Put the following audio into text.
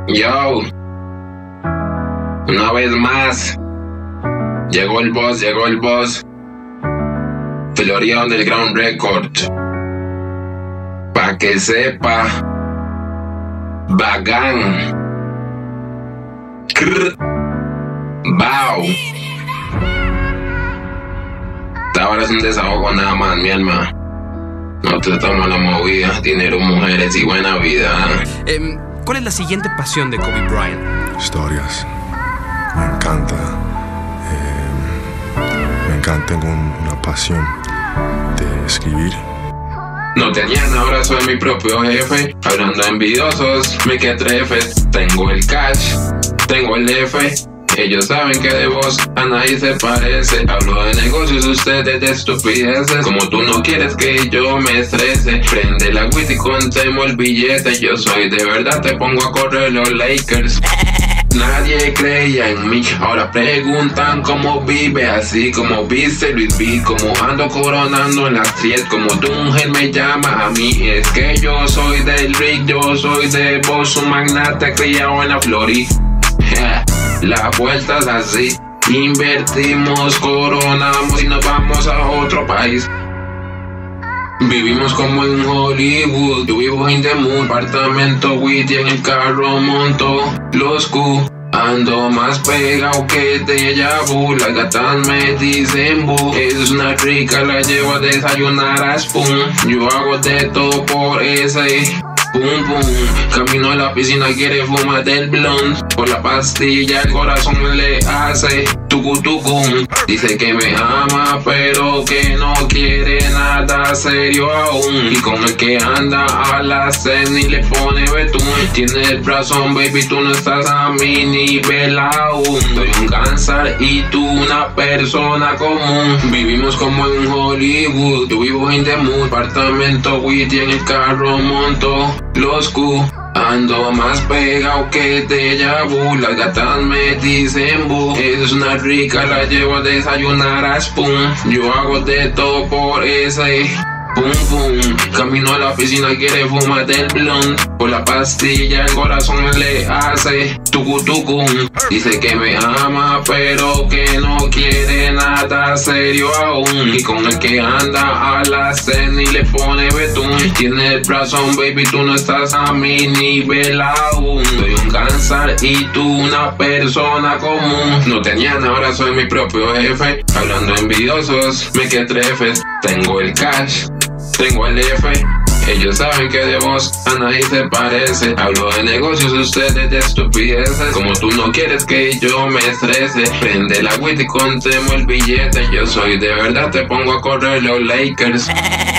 Yo, una vez más, llegó el boss, Florida Underground Record, pa' que sepa, Bacán, Bao. Ahora es un desahogo nada más, mi alma. Nosotros estamos en la movida, dinero, mujeres y buena vida. ¿Cuál es la siguiente pasión de Kobe Bryant? Historias. Me encanta. Tengo una pasión de escribir. No tenían, ahora soy mi propio jefe. Hablando envidiosos, me quedé trefes. Tengo el cash, tengo el F. Ellos saben que de vos a nadie se parece. Hablo de negocios, ustedes de estupideces. Como tú no quieres que yo me estrese, prende la WIT y contemos el billete. Yo soy de verdad, te pongo a correr los Lakers. Nadie creía en mí, ahora preguntan cómo vive, así como viste Luis V, como ando coronando en la street, como tu mujer me llama a mí. Es que yo soy del Rick, yo soy de vos, un magnate criado en la Florida. La vuelta es así, invertimos, coronamos y nos vamos a otro país. Vivimos como en Hollywood, yo vivo en the mood, apartamento witty, en el carro monto los Q. Ando más pegado que déjà vu, las gatas me dicen bu. Es una rica, la llevo a desayunar a spoon. Yo hago de todo por ese pum pum. Camino a la piscina, quiere fumar del blunt. Por la pastilla el corazón le hace tucu tucum. Dice que me ama pero que no quiere nada serio aún. Y con el que anda a la cena y le pone betún. Tiene el brazo, baby, tú no estás a mi nivel aún. Soy un cáncer y tú una persona común. Vivimos como en Hollywood, yo vivo en the mood, apartamento witty, en el carro monto los Q. Ando más pegado que déjà vu, las gatas me dicen bu. Es una rica, la llevo a desayunar a spoon. Yo hago de todo por ese pum pum. Camino a la piscina, quiere fumar del blunt. Por la pastilla el corazón le hace tucu tucum. Dice que me ama pero que no quiere nada serio aún. Y con el que anda a la cena y le pone betún. Tiene el brazo, baby, tú no estás a mi nivel aún. Soy un cáncer y tú una persona común. No tenían, ahora soy mi propio jefe. Hablando envidiosos, me quedé trefes. Tengo el cash, tengo el F. Ellos saben que de vos a nadie se parece. Hablo de negocios, ustedes de estupideces. Como tú no quieres que yo me estrese, prende la WIT y contemos el billete. Yo soy de verdad, te pongo a correr los Lakers.